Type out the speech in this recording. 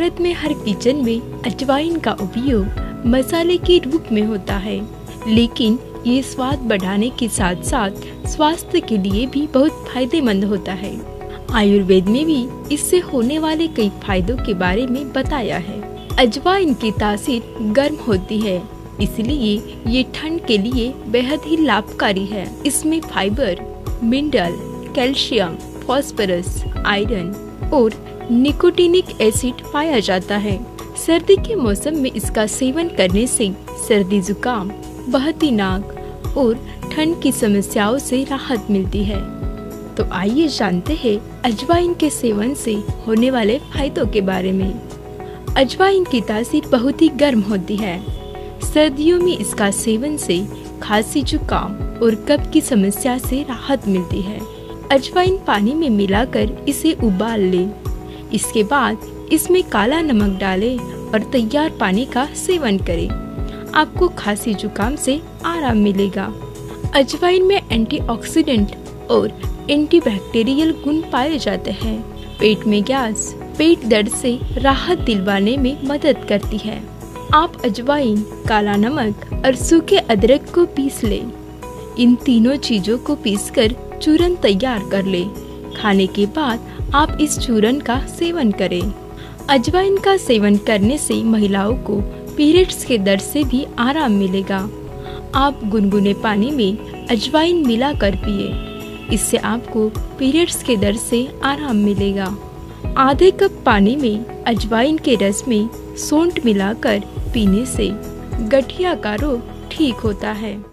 भारत में हर किचन में अजवाइन का उपयोग मसाले के रूप में होता है, लेकिन ये स्वाद बढ़ाने के साथ साथ स्वास्थ्य के लिए भी बहुत फायदेमंद होता है। आयुर्वेद में भी इससे होने वाले कई फायदों के बारे में बताया है। अजवाइन की तासीर गर्म होती है, इसलिए ये ठंड के लिए बेहद ही लाभकारी है। इसमें fibre, mineral, calcium, phosphorus, iron और निकोटिनिक एसिड पाया जाता है। सर्दी के मौसम में इसका सेवन करने से सर्दी जुकाम, बहती नाक और ठंड की समस्याओं से राहत मिलती है। तो आइए जानते हैं अजवाइन के सेवन से होने वाले फायदों के बारे में। अजवाइन की तासीर बहुत ही गर्म होती है। सर्दियों में इसका सेवन से खांसी, जुकाम और कफ की समस्या से राहत मिलती है। अजवाइन पानी में मिलाकर इसे उबाल लें। इसके बाद इसमें काला नमक डालें और तैयार पानी का सेवन करें। आपको खांसी जुकाम से आराम मिलेगा। अजवाइन में एंटीऑक्सीडेंट और एंटीबैक्टीरियल गुण पाए जाते हैं। पेट में गैस, पेट दर्द से राहत दिलवाने में मदद करती है। आप अजवाइन, काला नमक और सूखे अदरक को पीस लें। इन तीनों चीजों को पीसकर चूरन तैयार कर लें। खाने के बाद आप इस चूरन का सेवन करें। अजवाइन का सेवन करने से महिलाओं को पीरियड्स के दर्द से भी आराम मिलेगा। आप गुनगुने पानी में अजवाइन मिलाकर पिए। इससे आपको पीरियड्स के दर्द से आराम मिलेगा। आधे कप पानी में अजवाइन के रस में सौंठ मिलाकर पीने से गठिया का रोग ठीक होता है।